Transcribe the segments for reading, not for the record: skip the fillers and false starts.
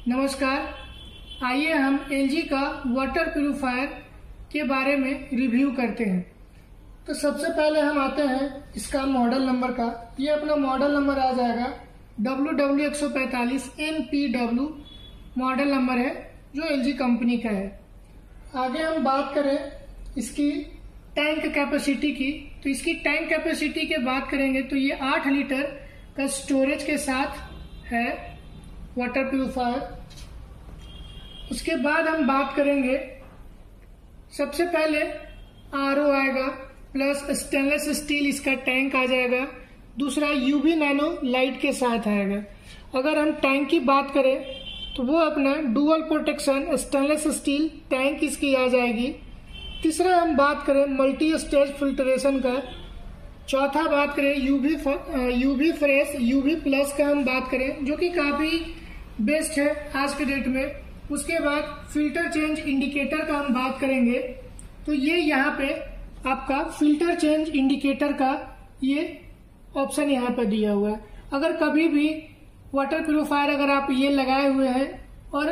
नमस्कार। आइए हम एलजी का वाटर प्यूरिफायर के बारे में रिव्यू करते हैं। तो सबसे पहले हम आते हैं इसका मॉडल नंबर का। ये अपना मॉडल नंबर आ जाएगा WW145 NPW मॉडल नंबर है, जो एलजी कंपनी का है। आगे हम बात करें इसकी टैंक कैपेसिटी की, तो इसकी टैंक कैपेसिटी के बात करेंगे तो ये 8 लीटर का स्टोरेज के साथ है वाटर प्यूरिफायर। उसके बाद हम बात करेंगे, सबसे पहले आरओ आएगा प्लस स्टेनलेस स्टील इसका टैंक आ जाएगा। दूसरा यूवी नैनो लाइट के साथ आएगा। अगर हम टैंक की बात करें तो वो अपना dual protection stainless steel tank इसकी आ जाएगी। तीसरा हम बात करें मल्टी स्टेज फिल्ट्रेशन का। चौथा बात करें यूवी फ्रेश यूवी प्लस का हम बात करें, जो कि काफी बेस्ट है आज के डेट में। उसके बाद फिल्टर चेंज इंडिकेटर का हम बात करेंगे, तो ये यहाँ पे आपका फिल्टर चेंज इंडिकेटर का ये ऑप्शन यहाँ पे दिया हुआ है। अगर कभी भी वाटर प्यूरिफायर अगर आप ये लगाए हुए हैं और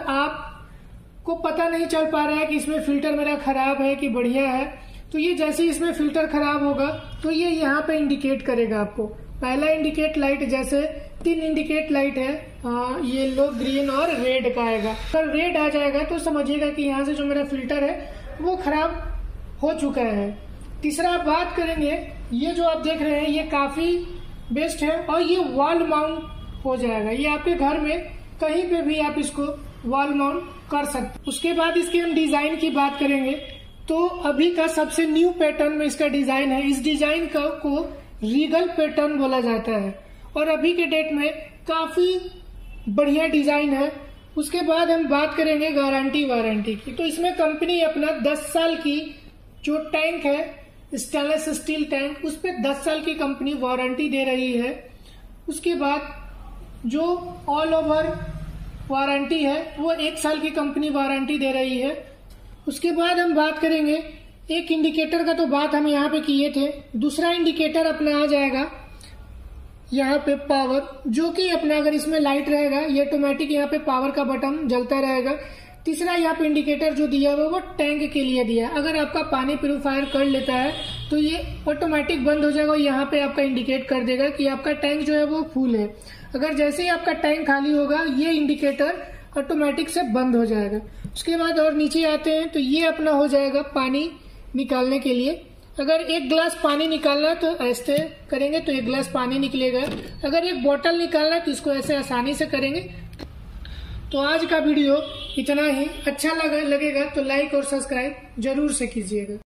आपको पता नहीं चल पा रहा है कि इसमें फिल्टर मेरा खराब है कि बढ़िया है, तो ये जैसे ही इसमें फिल्टर खराब होगा तो ये यहाँ पे इंडिकेट करेगा आपको। पहला इंडिकेट लाइट, जैसे 3 इंडिकेट लाइट है, येलो, ग्रीन और रेड का आएगा। अगर रेड आ जाएगा तो समझिएगा कि यहाँ से जो मेरा फिल्टर है वो खराब हो चुका है। तीसरा बात करेंगे, ये जो आप देख रहे हैं ये काफी बेस्ट है और ये वॉल माउंट हो जाएगा। ये आपके घर में कहीं पे भी आप इसको वॉल माउंट कर सकते। उसके बाद इसके हम डिजाइन की बात करेंगे, तो अभी का सबसे न्यू पैटर्न में इसका डिजाइन है। इस डिजाइन को रीगल पैटर्न बोला जाता है और अभी के डेट में काफी बढ़िया डिजाइन है। उसके बाद हम बात करेंगे गारंटी वारंटी की, तो इसमें कंपनी अपना 10 साल की जो टैंक है स्टेनलेस स्टील टैंक, उस पर 10 साल की कंपनी वारंटी दे रही है। उसके बाद जो ऑल ओवर वारंटी है वो 1 साल की कंपनी वारंटी दे रही है। उसके बाद हम बात करेंगे, एक इंडिकेटर का तो बात हम यहाँ पे किए थे। दूसरा इंडिकेटर अपना आ जाएगा यहाँ पे पावर, जो कि अपना अगर इसमें लाइट रहेगा ये ऑटोमेटिक यहाँ पे पावर का बटन जलता रहेगा। तीसरा यहाँ पे इंडिकेटर जो दिया हुआ वो टैंक के लिए दिया है। अगर आपका पानी प्यूरिफायर कर लेता है तो ये ऑटोमेटिक बंद हो जाएगा और यहाँ पे आपका इंडिकेट कर देगा कि आपका टैंक जो है वो फुल है। अगर जैसे ही आपका टैंक खाली होगा ये इंडिकेटर ऑटोमेटिक से बंद हो जाएगा। उसके बाद और नीचे आते हैं तो ये अपना हो जाएगा पानी निकालने के लिए। अगर 1 गिलास पानी निकालना तो ऐसे करेंगे तो 1 गिलास पानी निकलेगा। अगर 1 बोतल निकालना तो इसको ऐसे आसानी से करेंगे। तो आज का वीडियो इतना ही। अच्छा लगेगा तो लाइक और सब्सक्राइब जरूर से कीजिएगा।